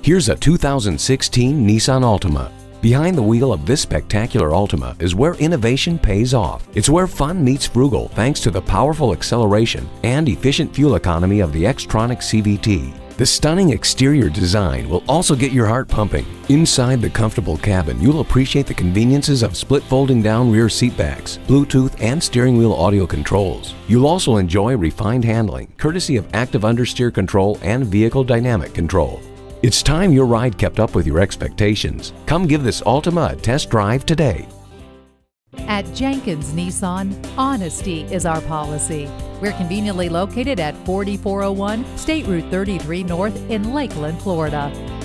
Here's a 2016 Nissan Altima. Behind the wheel of this spectacular Altima is where innovation pays off. It's where fun meets frugal thanks to the powerful acceleration and efficient fuel economy of the Xtronic CVT. The stunning exterior design will also get your heart pumping. Inside the comfortable cabin, you'll appreciate the conveniences of split folding down rear seatbacks, Bluetooth and steering wheel audio controls. You'll also enjoy refined handling, courtesy of active understeer control and vehicle dynamic control. It's time your ride kept up with your expectations. Come give this Altima a test drive today. At Jenkins Nissan, honesty is our policy. We're conveniently located at 4401 State Route 33 North in Lakeland, Florida.